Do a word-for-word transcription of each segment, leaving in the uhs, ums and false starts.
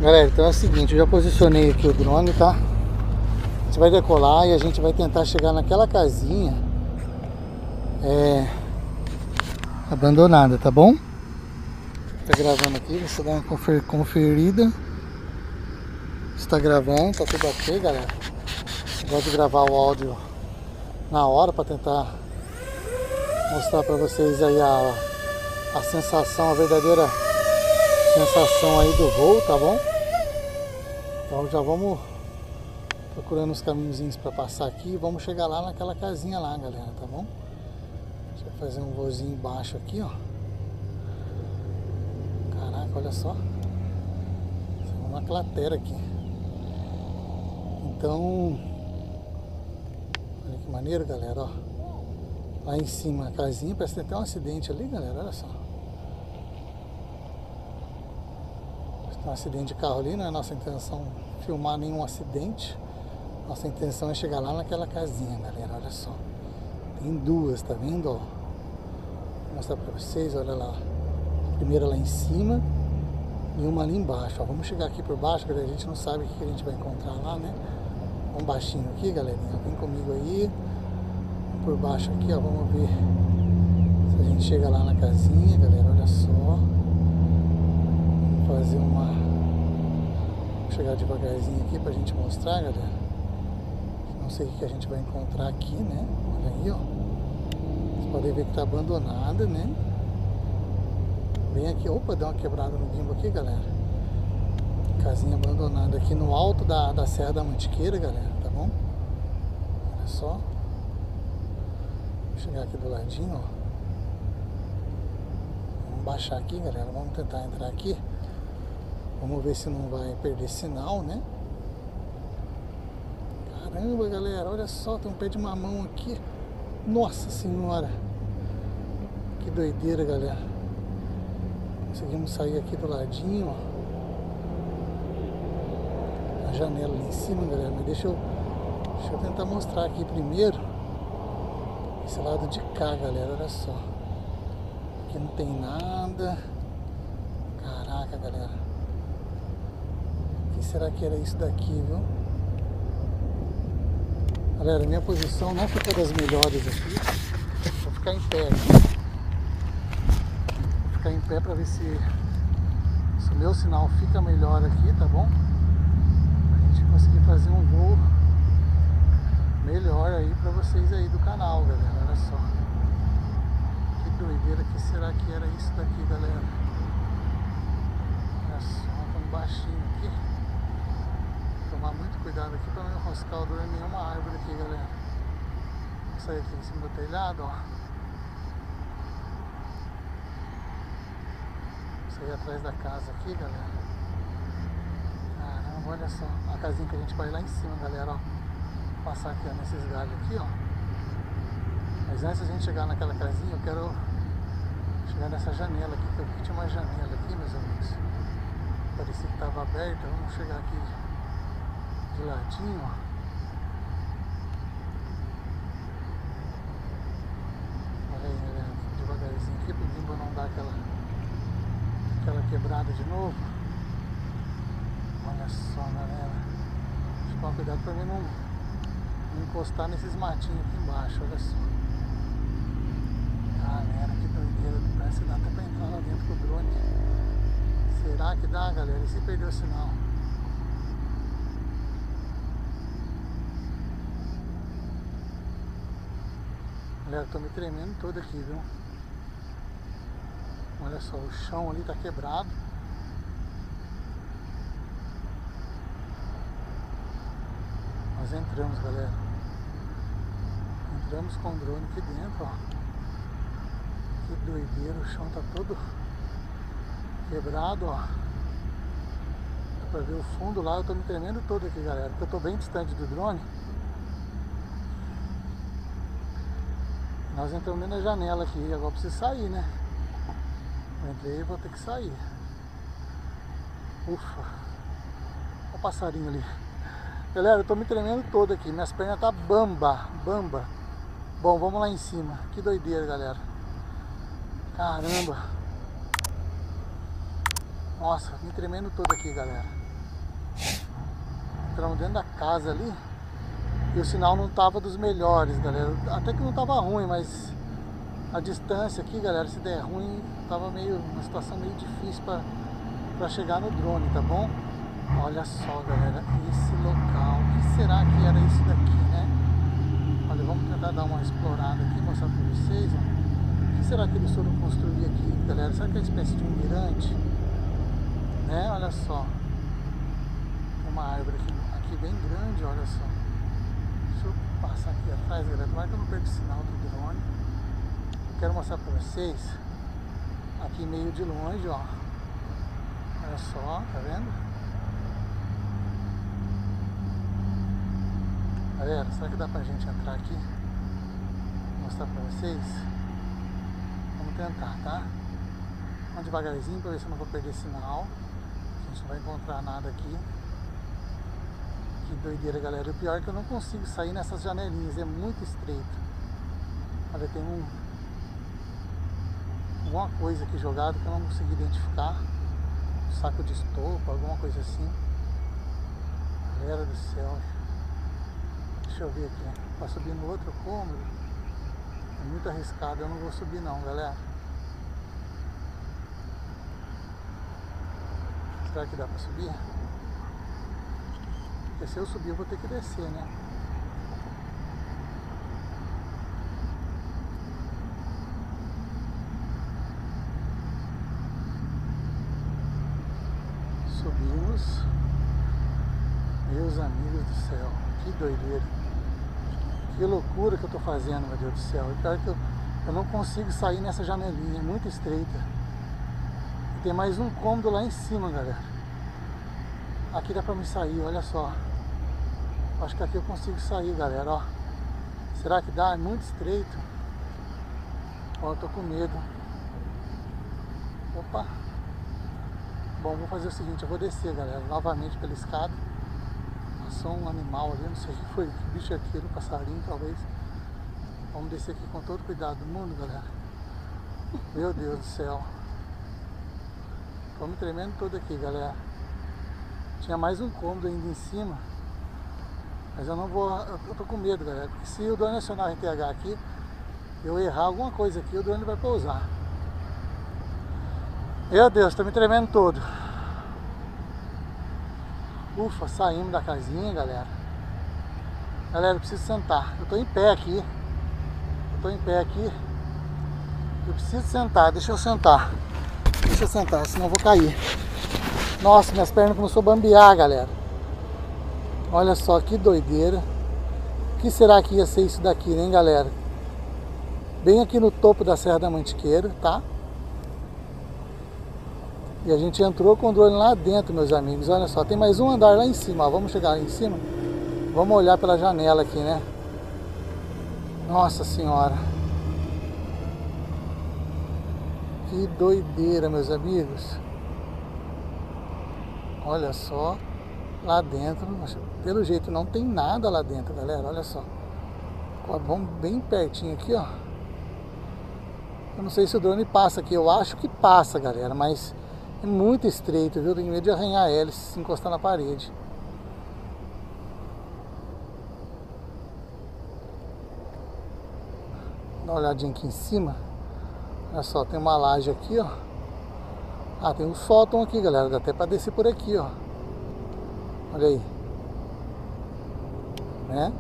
Galera, então é o seguinte, eu já posicionei aqui o drone, tá? A gente vai decolar e a gente vai tentar chegar naquela casinha é, abandonada, tá bom? Tá gravando aqui, você dá uma confer, conferida. Está gravando, tá tudo ok, galera. Eu gosto de gravar o áudio na hora para tentar mostrar para vocês aí a, a sensação, a verdadeira sensação aí do voo, tá bom? Então já vamos procurando os caminhozinhos para passar aqui e vamos chegar lá naquela casinha lá, galera, tá bom? A gente vai fazer um voozinho baixo aqui, ó. Caraca, olha só. Tem uma cratera aqui. Então, olha que maneiro, galera, ó. Lá em cima a casinha, parece que tem até um acidente ali, galera, olha só. Tem um acidente de carro ali, não é nossa intenção filmar nenhum acidente. Nossa intenção é chegar lá naquela casinha, galera, olha só. Tem duas, tá vendo, ó? Vou mostrar pra vocês, olha lá. A primeira lá em cima e uma ali embaixo, ó. Vamos chegar aqui por baixo, galera, a gente não sabe o que a gente vai encontrar lá, né? Vamos baixinho aqui, galerinha, vem comigo aí. Vamos por baixo aqui, ó, vamos ver se a gente chega lá na casinha, galera, olha só. Fazer uma... Vou chegar devagarzinho aqui pra gente mostrar, galera. Não sei o que a gente vai encontrar aqui, né? Olha aí, ó. Vocês podem ver que tá abandonada, né? Bem aqui, opa, deu uma quebrada no gimbal aqui, galera. Casinha abandonada aqui no alto da, da Serra da Mantiqueira, galera, tá bom? Olha só. Vou chegar aqui do ladinho, ó. Vamos baixar aqui, galera. Vamos tentar entrar aqui. Vamos ver se não vai perder sinal, né? Caramba, galera, olha só, tem um pé de mamão aqui. Nossa senhora. Que doideira, galera. Conseguimos sair aqui do ladinho, ó. A janela ali em cima, galera. Mas deixa eu, deixa eu tentar mostrar aqui primeiro. Esse lado de cá, galera, olha só. Aqui não tem nada. Caraca, galera. O que será que era isso daqui, viu? Galera, minha posição não ficou das melhores aqui. Vou ficar em pé aqui. Vou ficar em pé pra ver se, se o meu sinal fica melhor aqui, tá bom? Pra gente conseguir fazer um voo melhor aí pra vocês aí do canal, galera. Olha só. Que doideira, que será que era isso daqui, galera? Olha só, tão baixinho aqui. Tomar muito cuidado aqui para não enroscar o drone em nenhuma árvore aqui, galera. Vou sair aqui em cima do telhado, ó. Vou sair atrás da casa aqui, galera. Caramba, olha só. A casinha que a gente vai lá em cima, galera, ó. Passar aqui, ó, nesses galhos aqui, ó. Mas antes de a gente chegar naquela casinha, eu quero chegar nessa janela aqui, que eu vi que tinha uma janela aqui, meus amigos. Parecia que estava aberta. Vamos chegar aqui de ladinho, ó. Olha aí, galera, devagarzinho aqui pro gimbal não dar aquela aquela quebrada de novo. Olha só, galera. Deixa eu tomar cuidado pra mim não, não encostar nesses matinhos aqui embaixo, olha só. Galera, que doideira, parece que dá até pra entrar lá dentro com o drone. Será que dá, galera? E se perder o sinal? Galera, tô me tremendo todo aqui, viu? Olha só, o chão ali tá quebrado. Nós entramos, galera. Entramos com o drone aqui dentro, ó. Que doideira, o chão tá todo quebrado, ó. Dá pra ver o fundo lá, eu tô me tremendo todo aqui, galera. Porque eu tô bem distante do drone. Nós entramos dentro da janela aqui, agora eu preciso sair, né? Eu entrei e vou ter que sair. Ufa. Olha o passarinho ali. Galera, eu tô me tremendo todo aqui, minhas pernas tá bamba, bamba. Bom, vamos lá em cima. Que doideira, galera. Caramba. Nossa, me tremendo todo aqui, galera. Entramos dentro da casa ali. E o sinal não tava dos melhores, galera. Até que não tava ruim, mas a distância aqui, galera, se der ruim, tava meio, uma situação meio difícil pra, pra chegar no drone, tá bom? Olha só, galera, esse local. O que será que era isso daqui, né? Olha, vamos tentar dar uma explorada aqui, mostrar pra vocês, ó. O que será que eles foram construir aqui, galera? Será que é uma espécie de um mirante? Né? Olha só. Tem uma árvore aqui, aqui bem grande, olha só. Deixa eu passar aqui atrás, galera. Tomara que eu não perca o sinal do drone. Eu quero mostrar pra vocês aqui meio de longe, ó. Olha só, tá vendo? Galera, será que dá pra gente entrar aqui? Vou mostrar pra vocês. Vamos tentar, tá? Vamos devagarzinho pra ver se eu não vou perder sinal. A gente não vai encontrar nada aqui. Que doideira, galera. O pior é que eu não consigo sair nessas janelinhas, é muito estreito. Olha, tem um alguma coisa aqui jogada que eu não consegui identificar. Um saco de estopa, alguma coisa assim. Galera do céu. Deixa eu ver aqui. Para subir no outro cômodo é muito arriscado, eu não vou subir não, galera. Será que dá para subir? Porque se eu subir eu vou ter que descer, né? Subimos. Meus amigos do céu, que doideira. Que loucura que eu tô fazendo, meu Deus do céu. E pior que eu, eu não consigo sair nessa janelinha, é muito estreita. E tem mais um cômodo lá em cima, galera. Aqui dá pra me sair, olha só. Acho que aqui eu consigo sair, galera, ó. Será que dá? É muito estreito. Ó, eu tô com medo. Opa. Bom, vou fazer o seguinte, eu vou descer, galera, novamente pela escada. Passou um animal ali, não sei o que foi, que bicho é aquele, um passarinho talvez. Vamos descer aqui com todo cuidado do mundo, galera. Meu Deus do céu. Tô me tremendo todo aqui, galera. Tinha mais um cômodo ainda em cima. Mas eu não vou, eu tô com medo, galera. Porque se o drone acionar R T H aqui, eu errar alguma coisa aqui, o drone vai pousar. Meu Deus, tô me tremendo todo. Ufa, saímos da casinha, galera. Galera, eu preciso sentar. Eu tô em pé aqui. Eu tô em pé aqui. Eu preciso sentar, deixa eu sentar. Deixa eu sentar, senão eu vou cair. Nossa, minhas pernas começaram a bambear, galera. Olha só que doideira. O que será que ia ser isso daqui, né, galera? Bem aqui no topo da Serra da Mantiqueira, tá? E a gente entrou com o drone lá dentro, meus amigos. Olha só, tem mais um andar lá em cima, ó. Vamos chegar lá em cima. Vamos olhar pela janela aqui, né? Nossa senhora. Que doideira, meus amigos. Olha só. Lá dentro, pelo jeito não tem nada lá dentro, galera. Olha só. Vamos bem pertinho aqui, ó. Eu não sei se o drone passa aqui. Eu acho que passa, galera, mas é muito estreito, viu? Tenho medo de arranhar a hélice se encostar na parede. Dá uma olhadinha aqui em cima. Olha só, tem uma laje aqui, ó. Ah, tem um sótão aqui, galera. Dá até pra descer por aqui, ó. Olha aí. Né?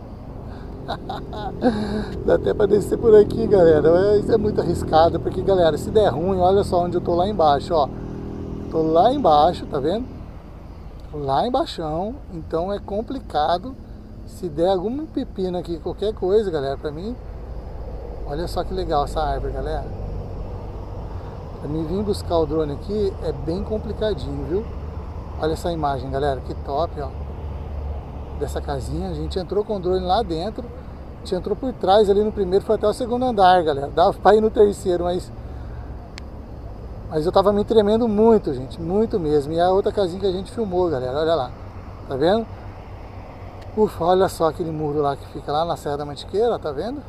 Dá até pra descer por aqui, galera. Isso é muito arriscado, porque, galera, se der ruim, olha só onde eu tô lá embaixo, ó. Tô lá embaixo, tá vendo? Lá embaixão, então é complicado. Se der algum pepino aqui, qualquer coisa, galera, pra mim. Olha só que legal essa árvore, galera. Pra mim vir buscar o drone aqui é bem complicadinho, viu? Olha essa imagem, galera, que top, ó. Dessa casinha, a gente entrou com o drone lá dentro. A gente entrou por trás ali no primeiro, foi até o segundo andar, galera. Dava pra ir no terceiro, mas... Mas eu tava me tremendo muito, gente, muito mesmo. E a outra casinha que a gente filmou, galera, olha lá. Tá vendo? Ufa, olha só aquele muro lá que fica lá na Serra da Mantiqueira, tá vendo?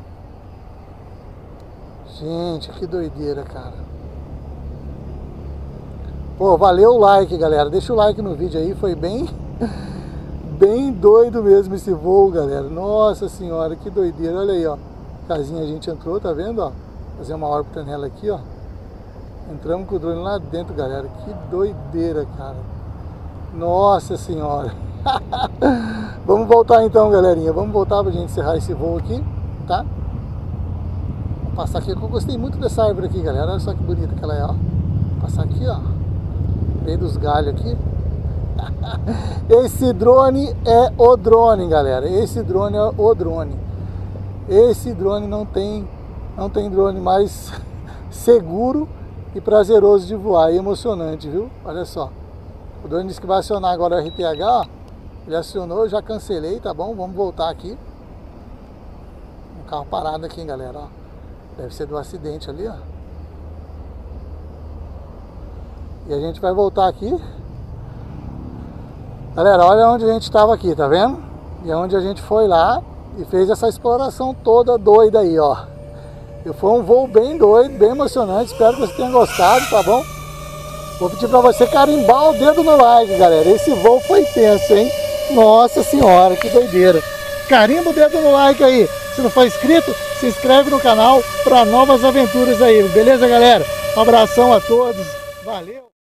Gente, que doideira, cara. Pô, valeu o like, galera. Deixa o like no vídeo aí, foi bem... Bem doido mesmo esse voo, galera. Nossa senhora, que doideira. Olha aí, ó. Casinha a gente entrou, tá vendo, ó? Fazer uma órbita nela aqui, ó. Entramos com o drone lá dentro, galera. Que doideira, cara. Nossa senhora. Vamos voltar então, galerinha. Vamos voltar pra gente encerrar esse voo aqui, tá? Vou passar aqui. Eu gostei muito dessa árvore aqui, galera. Olha só que bonita que ela é, ó. Vou passar aqui, ó. Meio dos galhos aqui. Esse drone é o drone, galera. Esse drone é o drone. Esse drone não tem, não tem drone mais seguro e prazeroso de voar. E emocionante, viu? Olha só. O drone disse que vai acionar agora o R T H, ó. Ele acionou, eu já cancelei, tá bom? Vamos voltar aqui. Um carro parado aqui, hein, galera, ó. Deve ser do acidente ali, ó. E a gente vai voltar aqui. Galera, olha onde a gente estava aqui, tá vendo? E é onde a gente foi lá e fez essa exploração toda doida aí, ó. E foi um voo bem doido, bem emocionante. Espero que você tenha gostado, tá bom? Vou pedir pra você carimbar o dedo no like, galera. Esse voo foi tenso, hein? Nossa senhora, que doideira. Carimba o dedo no like aí. Se não for inscrito, se inscreve no canal para novas aventuras aí. Beleza, galera? Um abração a todos. Valeu!